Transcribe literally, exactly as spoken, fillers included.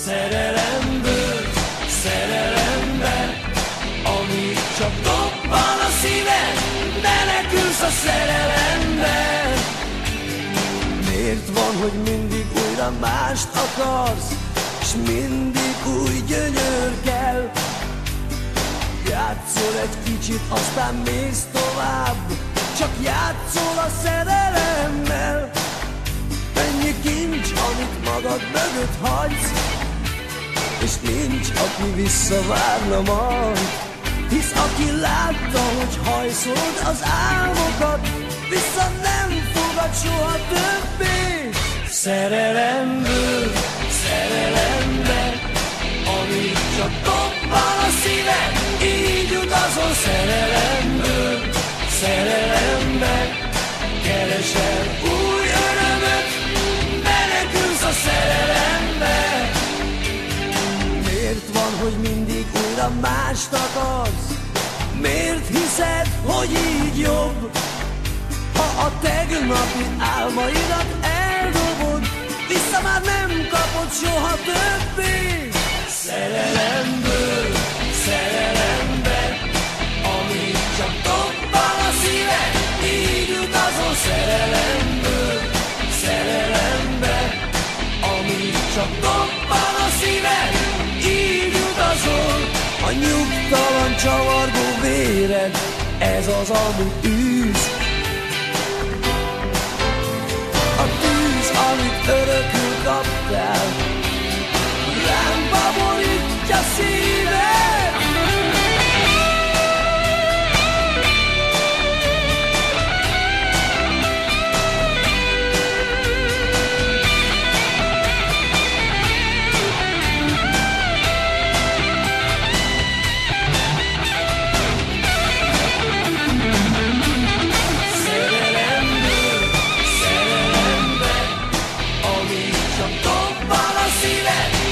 Szerelemből, szerelembe, amíg csak dobban a szíved, menekülsz a szerelembe. Miért van, hogy mindig újra mást akarsz, s mindig új gyönyör kell? Játszol egy kicsit, aztán mész tovább, csak játszol a szerelemmel. Mennyi kincs, amit magad mögött hagysz, és nincs, aki visszavárna majd. Hisz aki látta, hogy hajszolod az álmokat, vissza nem fogad soha többé. Szerelemből, szerelembe, amíg csak dobban a szíved, így utazol. Szerelemből, szerelembe, keresel új örömöt, menekülsz a szerelembe. Miért van, hogy mindig újra mást akarsz? Miért hiszed, hogy így jobb? Ha a tegnapi álmaidat eldobod, vissza már nem kapod soha többé. Szerelemből, szerelembe, amíg csak dobban a szíved, így utazol. Szerelemből, szerelembe, amíg csak dobban a szíved, így utazol. A nyugtalan csavargó véred, ez az, ami űz. A tűz, amit örökül kaptál, lámpa borítja szíved. Dobban a szíved,